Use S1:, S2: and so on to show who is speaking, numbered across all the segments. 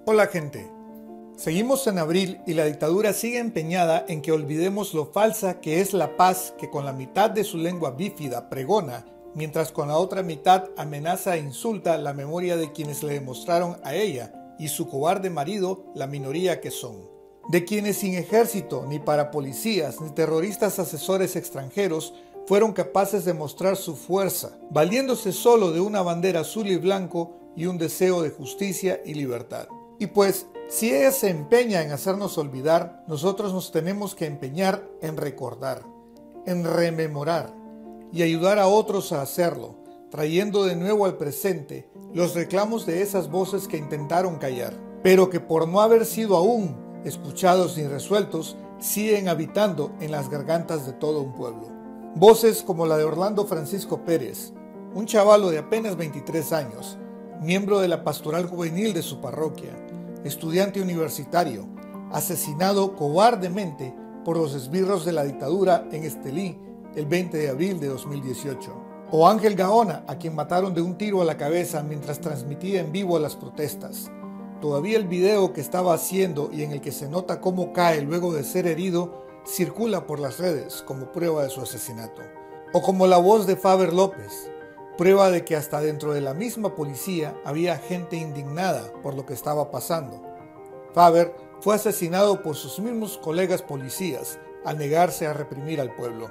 S1: Hola gente, seguimos en abril y la dictadura sigue empeñada en que olvidemos lo falsa que es la paz que con la mitad de su lengua bífida pregona, mientras con la otra mitad amenaza e insulta la memoria de quienes le demostraron a ella y su cobarde marido la minoría que son. De quienes sin ejército, ni para policías, ni terroristas asesores extranjeros fueron capaces de mostrar su fuerza, valiéndose solo de una bandera azul y blanco y un deseo de justicia y libertad. Y pues, si ella se empeña en hacernos olvidar, nosotros nos tenemos que empeñar en recordar, en rememorar y ayudar a otros a hacerlo, trayendo de nuevo al presente los reclamos de esas voces que intentaron callar, pero que por no haber sido aún escuchados ni resueltos, siguen habitando en las gargantas de todo un pueblo. Voces como la de Orlando Francisco Pérez, un chavalo de apenas 23 años, miembro de la pastoral juvenil de su parroquia, estudiante universitario, asesinado cobardemente por los esbirros de la dictadura en Estelí el 20 de abril de 2018. O Ángel Gaona, a quien mataron de un tiro a la cabeza mientras transmitía en vivo las protestas. Todavía el video que estaba haciendo y en el que se nota cómo cae luego de ser herido circula por las redes como prueba de su asesinato. O como la voz de Faber López, prueba de que hasta dentro de la misma policía había gente indignada por lo que estaba pasando. Faber fue asesinado por sus mismos colegas policías al negarse a reprimir al pueblo.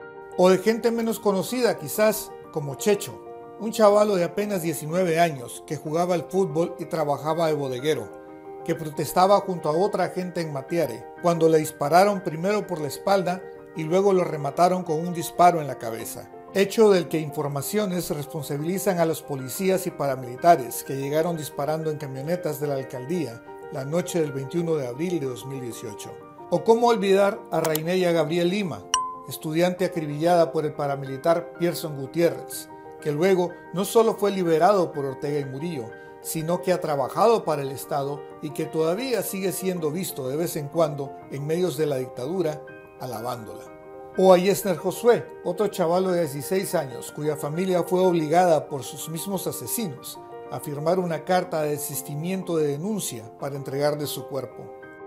S1: O de gente menos conocida quizás, como Checho, un chavalo de apenas 19 años que jugaba al fútbol y trabajaba de bodeguero, que protestaba junto a otra gente en Matiare, cuando le dispararon primero por la espalda y luego lo remataron con un disparo en la cabeza. Hecho del que informaciones responsabilizan a los policías y paramilitares que llegaron disparando en camionetas de la alcaldía la noche del 21 de abril de 2018. O cómo olvidar a Raineya Gabriel Lima, estudiante acribillada por el paramilitar Pierson Gutiérrez, que luego no solo fue liberado por Ortega y Murillo, sino que ha trabajado para el Estado y que todavía sigue siendo visto de vez en cuando en medios de la dictadura alabándola. O a Yesner Josué, otro chavalo de 16 años cuya familia fue obligada por sus mismos asesinos a firmar una carta de desistimiento de denuncia para entregarle su cuerpo.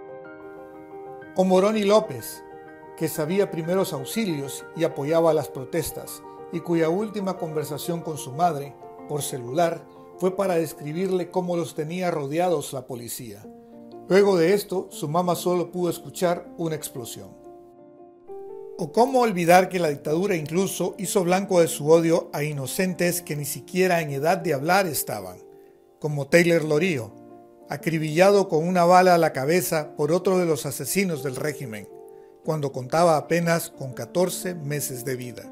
S1: O Moroni López, que sabía primeros auxilios y apoyaba las protestas, y cuya última conversación con su madre, por celular, fue para describirle cómo los tenía rodeados la policía. Luego de esto, su mamá solo pudo escuchar una explosión. O cómo olvidar que la dictadura incluso hizo blanco de su odio a inocentes que ni siquiera en edad de hablar estaban, como Taylor Lorío, acribillado con una bala a la cabeza por otro de los asesinos del régimen, cuando contaba apenas con 14 meses de vida.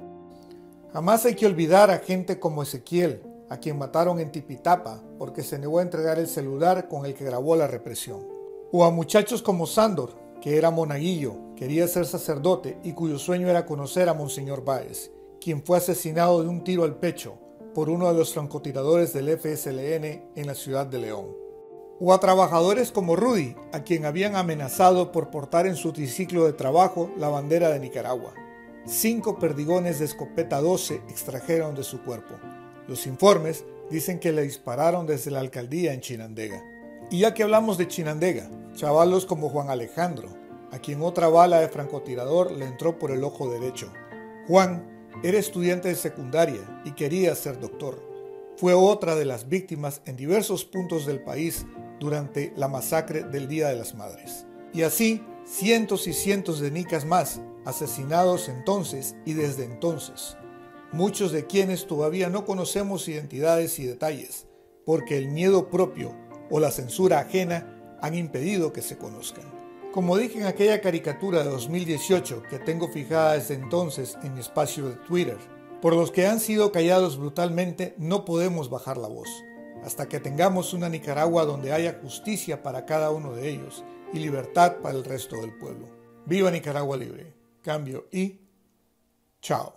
S1: Jamás hay que olvidar a gente como Ezequiel, a quien mataron en Tipitapa porque se negó a entregar el celular con el que grabó la represión. O a muchachos como Sándor, que era monaguillo, quería ser sacerdote y cuyo sueño era conocer a Monseñor Báez, quien fue asesinado de un tiro al pecho por uno de los francotiradores del FSLN en la ciudad de León. O a trabajadores como Rudy, a quien habían amenazado por portar en su triciclo de trabajo la bandera de Nicaragua. 5 perdigones de escopeta 12 extrajeron de su cuerpo. Los informes dicen que le dispararon desde la alcaldía en Chinandega. Y ya que hablamos de Chinandega, chavalos como Juan Alejandro, a quien otra bala de francotirador le entró por el ojo derecho. Juan era estudiante de secundaria y quería ser doctor. Fue otra de las víctimas en diversos puntos del país durante la masacre del Día de las Madres. Y así, cientos y cientos de nicas más, asesinados entonces y desde entonces. Muchos de quienes todavía no conocemos identidades y detalles, porque el miedo propio o la censura ajena han impedido que se conozcan. Como dije en aquella caricatura de 2018 que tengo fijada desde entonces en mi espacio de Twitter, por los que han sido callados brutalmente no podemos bajar la voz, hasta que tengamos una Nicaragua donde haya justicia para cada uno de ellos y libertad para el resto del pueblo. ¡Viva Nicaragua libre! Cambio y chao.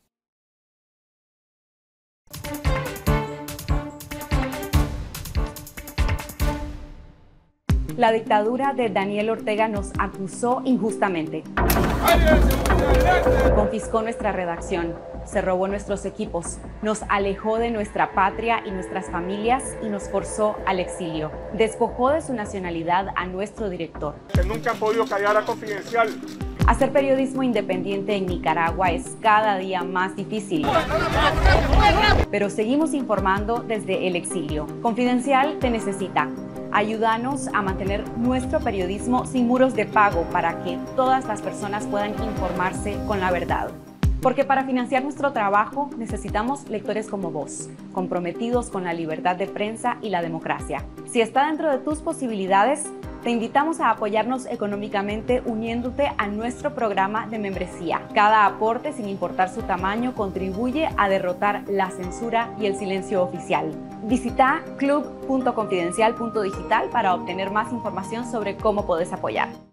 S2: La dictadura de Daniel Ortega nos acusó injustamente. Confiscó nuestra redacción. se robó nuestros equipos, nos alejó de nuestra patria y nuestras familias y nos forzó al exilio. Despojó de su nacionalidad a nuestro director.
S3: Que nunca han podido callar a Confidencial.
S2: Hacer periodismo independiente en Nicaragua es cada día más difícil, pero seguimos informando desde el exilio. Confidencial te necesita. Ayúdanos a mantener nuestro periodismo sin muros de pago para que todas las personas puedan informarse con la verdad. Porque para financiar nuestro trabajo necesitamos lectores como vos, comprometidos con la libertad de prensa y la democracia. Si está dentro de tus posibilidades, te invitamos a apoyarnos económicamente uniéndote a nuestro programa de membresía. Cada aporte, sin importar su tamaño, contribuye a derrotar la censura y el silencio oficial. Visita club.confidencial.digital para obtener más información sobre cómo puedes apoyar.